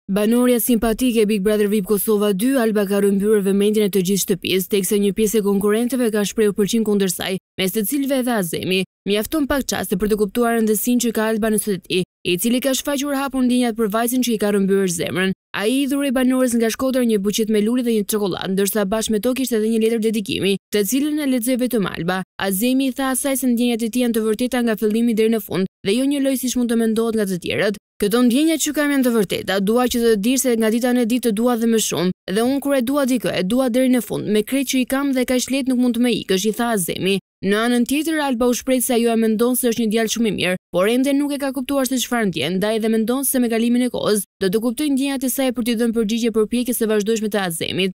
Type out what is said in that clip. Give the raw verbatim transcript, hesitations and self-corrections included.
Banorja simpatike e Big Brother V I P Kosova dy, Alba ka rëmbyer vëmendjen e të gjithë shtëpisë, teksa një pjesë e konkurrentëve ka shprehur përqim kundër saj, mes të cilëve edhe Azemi. Mjafton pak çaste për të kuptuar rëndësinë që ka Alba në sot e tij, i cili ka shfaqur hapur ndjenjat për vajzën që i ka rëmbyer zemrën. Ai i dhuroi banorës nga Shkodër një buqet me lule dhe një çokoladë, ndërsa bashkë me to kishte edhe një letër dedikimi, të cilën e lexoi vetëm Alba. Azemi i tha asaj se ndjenjat e tij janë të vërteta nga fillimi deri në fund dhe jo një loj siç mund të mendohet nga të tjerët. Këto ndjenja që kam janë të vërteta, dua që të dish se nga dita në ditë të dua dhe më shumë, dhe unë kur e dua dikë, e dua deri në fund, me krejt që i kam dhe kaq lehtë nuk mund të më ikësh, i tha Azemi. Në anën tjetër, Alba u shpreh se ajo e mendon se është një djalë shumë i mirë, por ende nuk e ka kuptuar se çfarë ndjen, ndaj dhe mendon se me kalimin e kohës do të kuptojë ndjenjat e saj për t'i dhënë përgjigje përpjekjes së vazhdueshme të Azemit.